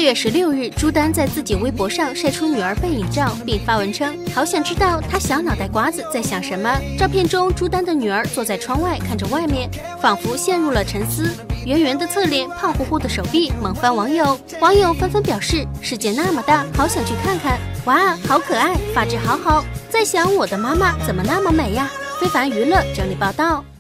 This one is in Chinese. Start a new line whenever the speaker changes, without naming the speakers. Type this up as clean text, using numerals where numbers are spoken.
4月16日，朱丹在自己微博上晒出女儿背影照，并发文称：“好想知道她小脑袋瓜子在想什么。”照片中，朱丹的女儿坐在窗外看着外面，仿佛陷入了沉思。圆圆的侧脸，胖乎乎的手臂，萌翻网友。网友纷纷表示：“世界那么大，好想去看看！哇，好可爱，发质好好。在想我的妈妈怎么那么美呀？”非凡娱乐整理报道。